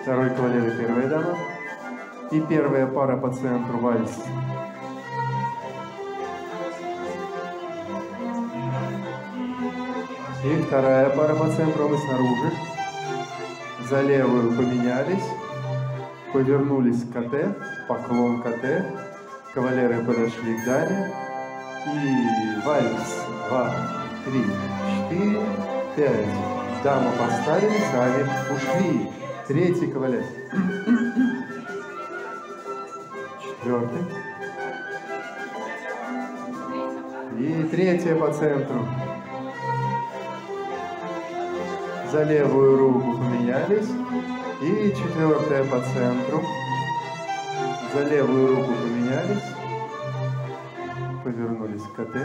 Второй кавалер и первая дама. И первая пара по центру вальс. И вторая пара по центру, мы снаружи. За левую поменялись, повернулись к КТ, поклон КТ. Кавалеры подошли к даме. И вальс. 2, 3, 4, 5. Даму поставили, сами ушли. Третий кавалер. Четвертый. И третья по центру. За левую руку поменялись. И четвертая по центру. За левую руку поменялись. Повернулись к КТ.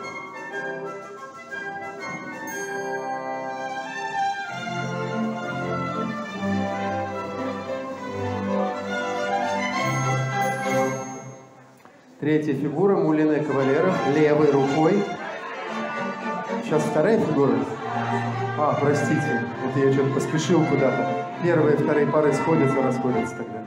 Третья фигура мулине кавалера левой рукой. Сейчас вторая фигура. Простите, это я что-то поспешил куда-то. Первые и вторые пары сходятся, расходятся тогда.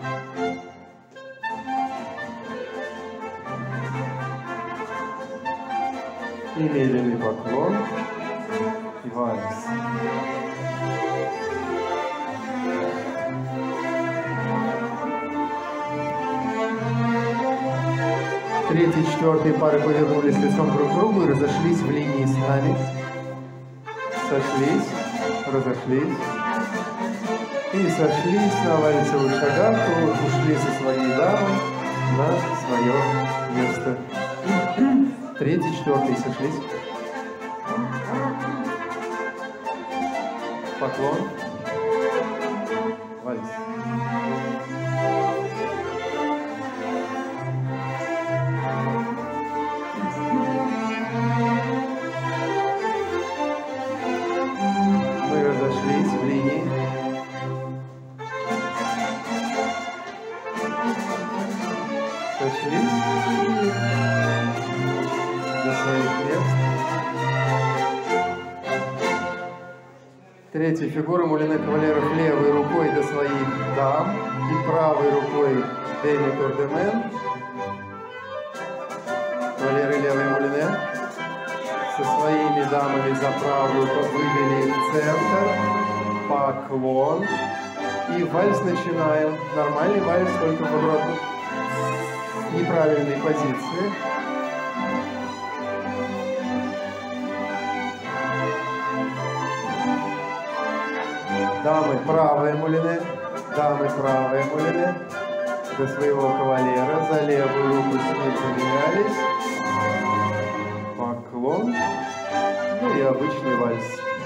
И медленный поклон. И вальс. Третья и четвертая пары повернулись лицом друг к другу и разошлись в линии с нами. Сошлись, разошлись. И сошлись на вальсовых шагах, ушли со своей дамой на свое место. Третий, четвертый сошлись. Поклон. Вальс. Мы разошлись в линии. Сошлись. До своих мест. Третья фигура мулине кавалеров левой рукой до своих дам и правой рукой деми-тур-де-мен. Кавалеры левой мулине со своими дамами за правую вывели в центр. Поклон. И вальс начинаем. Нормальный вальс, только в обратной неправильной позиции. Дамы правые мулине, дамы правые мулине до своего кавалера, за левую руку с ним поменялись, поклон, ну и обычный вальс.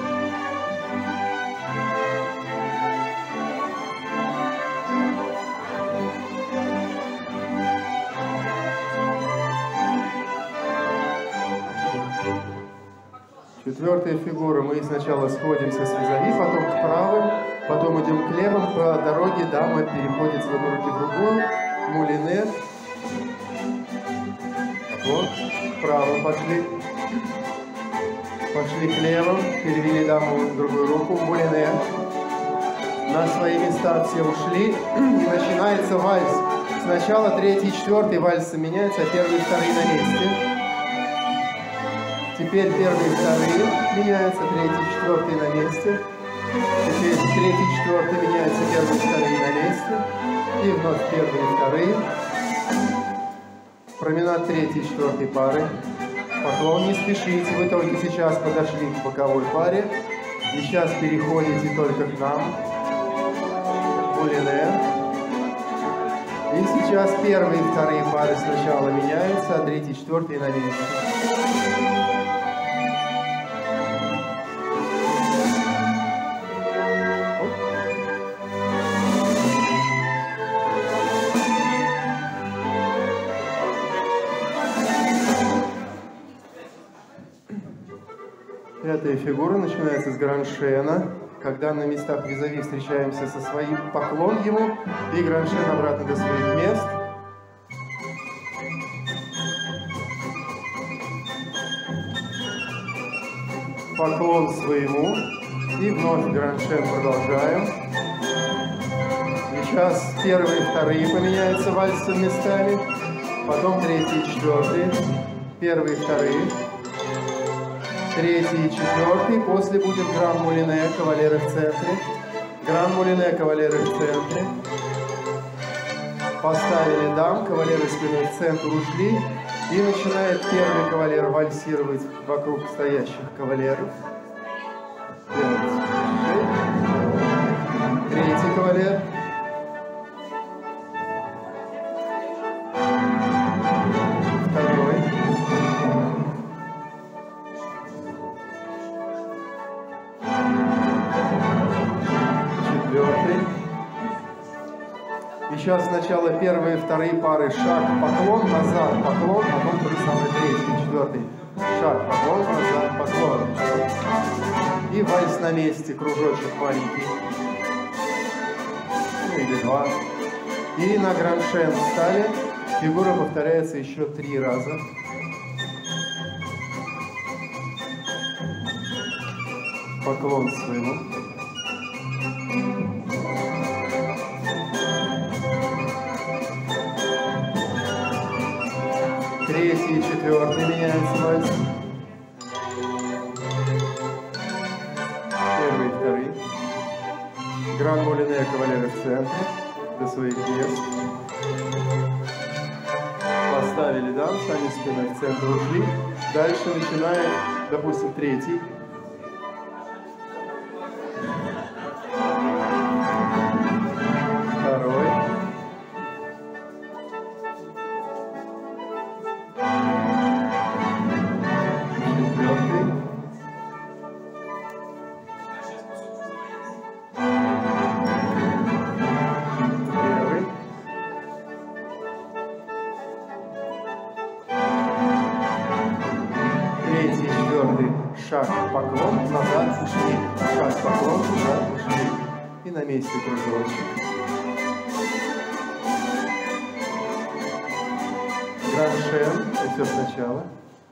Четвертая фигура. Мы сначала сходимся с визави, потом к правым, потом идем к левым. По дороге дама переходит с одной руки в другую. Мулине. Вот. К правым пошли. Пошли к левым. Перевели даму в другую руку. Мулине. На свои места все ушли. И начинается вальс. Сначала третий и четвертый вальсы меняются, а первые и вторые на месте. Теперь первые и вторые меняются, третий и четвертый на месте. Теперь третий и четвертый меняются, первые и вторые на месте. И вновь первые и вторые. Променад третьей и четвертой пары. Поклон, не спешите, вы только сейчас подошли к боковой паре. И сейчас переходите только к нам. Мулине. И сейчас первые и вторые пары сначала меняются, а третий и четвертый на месте. Пятая фигура начинается с граншена, когда на местах визави встречаемся со своим, поклон ему, и граншен обратно до своих мест. Поклон своему, и вновь граншен продолжаем. Сейчас первые и вторые поменяются вальсом местами, потом третий и четвертый, первые и вторые, третий и четвертый, после будет гран-мулине, кавалеры в центре, гран-мулине, кавалеры в центре, поставили дам, кавалеры спиной в центр ушли, и начинает первый кавалер вальсировать вокруг стоящих кавалеров. 5, 6, третий кавалер. Второй. Четвертый. И сейчас сначала первые и вторые пары. Шаг, поклон, назад, поклон, потом тот же самый третий, четвертый. Шаг, поклон, назад, поклон. И вальс на месте, кружочек маленький. Ну, или два. И на гран-шен встали. Фигура повторяется еще 3 раза. Поклон своему. Третий и четвертый меняется вальс. Первый и вторые. Гран-мулине, кавалеры в центре. До своих мест. Поставили дам, сами спиной в центр ушли. Дальше начинаем, допустим, третий. Второй. Четвертый. Первый. Третий, четвертый. Шаг, поклон, назад, ушли. Шаг, поклон, назад, ушли. И на месте кружочек. Гран-шен. И все сначала.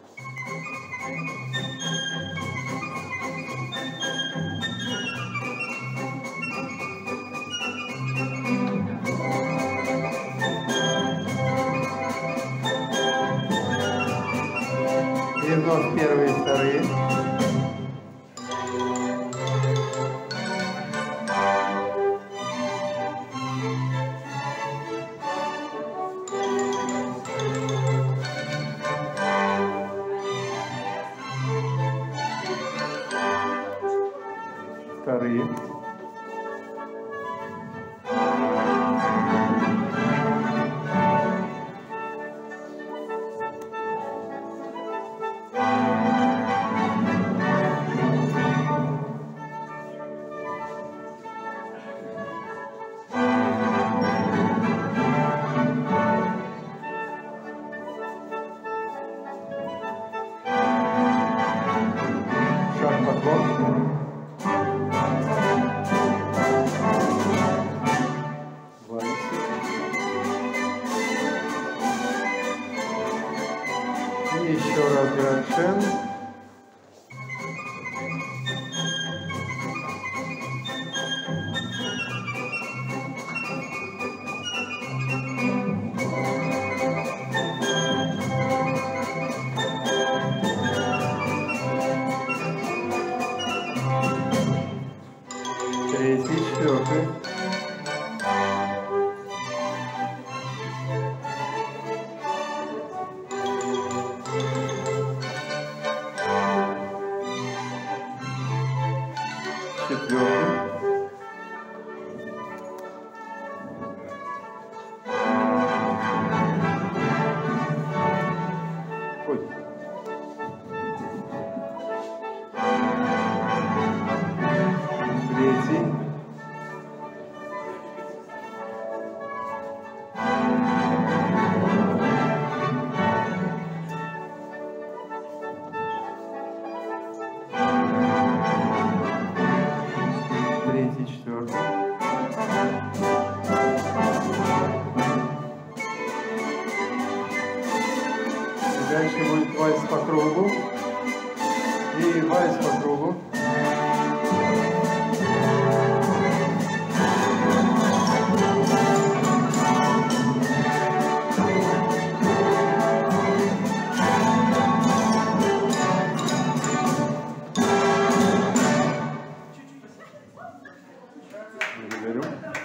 И вновь первые и вторые. Вторые. Шаг, поклон. И еще раз гран-шен. Третий, четвертый. Четвертый. Ой. Третий. Третий, четвертый. И дальше будет вальс по кругу. И вальс по кругу. Благодарю.